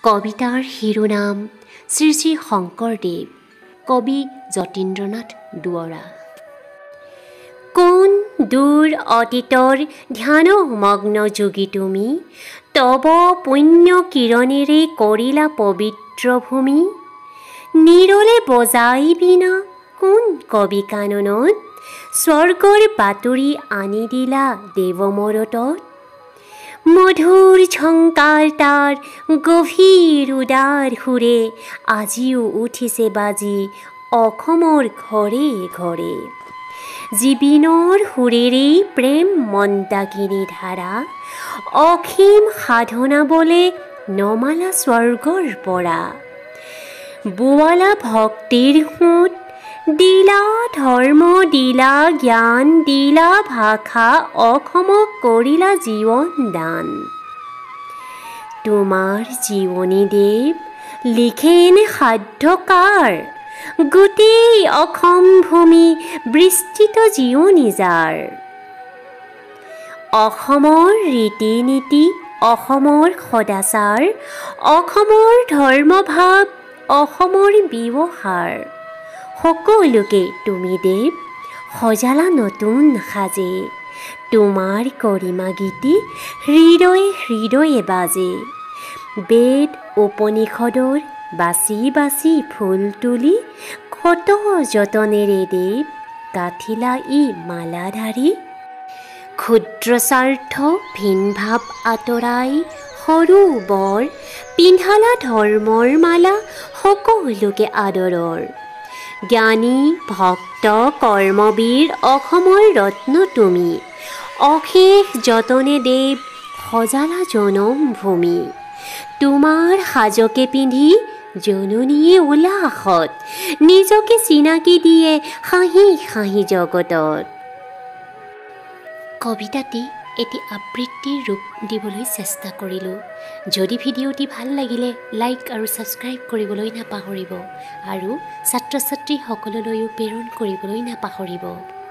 কবিতাৰ শিৰোনাম শ্ৰী শ্ৰী শংকৰদেৱ, কবি যতীন্দ্ৰনাথ দুৱৰা। কোন দূৰ অতীতৰ ধ্যানমগ্ন যোগী তুমি, তব পুণ্য কিৰণেৰে কৰিলা পবিত্ৰ ভূমি। নিৰলে বজাই বিনা কোন কবি কাননত, স্বৰ্গৰ বাতৰি আনি দিলা দেৱমৰতত। মধুৰ ঝংকাৰ তাৰ গভীৰ উদাৰ সুৰে, আজিও উঠিছে বাজি অসমৰ ঘৰে ঘৰে। জীৱনৰ সুৰেৰে প্ৰেম মন্দাকিনী ধাৰা, অসীম সাধনা বলে নমালা স্বৰ্গৰ পৰা। বোৱালা ভক্তিৰ সোঁত, দিলা ধৰ্ম, দিলা জ্ঞান, দিলা ভাষা, অসমক কৰিলা জীৱন দান। তোমাৰ জীৱনী দেৱ লিখেনে সাধ্য কাৰ, গোটেই অসম ভূমি বিস্তৃত জীৱনী যাৰ। অসমৰ ৰীতি নীতি, অসমৰ সদাচাৰ, অসমৰ ধৰ্মভাৱ, অসমৰ ব্যৱহাৰ, সকলোকে তুমি দেৱ সজালা নতুন সাজে। তোমাৰ কৰিমা গীতি হৃদয়ে হৃদয়ে বাজে। বেদ উপনিষদৰ বাছি বাছি ফুল তুলি, কত যতনেৰে দেৱ গাঁঠিলা ই মালাধাৰী। ক্ষুদ্ৰ স্বাৰ্থ ভিন ভাৱ আঁতৰাই, সৰু বৰ পিন্ধালা ধৰ্মৰ মালা সকলোকে আদৰৰ। জ্ঞানী ভক্ত কৰ্মবীৰ অসমৰ ৰত্ন তুমি, অশেষ যতনে দেৱ সজালা জনম ভূমি। তোমাৰ সাজকে পিন্ধি জননীয়ে উল্লাসত, নিজকে চিনাকি দিয়ে হাঁহি হাঁহি জগতত। কবিতাটি এটি আবৃত্তিৰ ৰূপ দিবলৈ চেষ্টা কৰিলোঁ। যদি ভিডিঅ'টি ভাল লাগিলে লাইক আৰু ছাবস্ক্ৰাইব কৰিবলৈ নাপাহৰিব আৰু ছাত্ৰ ছাত্ৰীসকললৈও প্ৰেৰণ কৰিবলৈ নাপাহৰিব।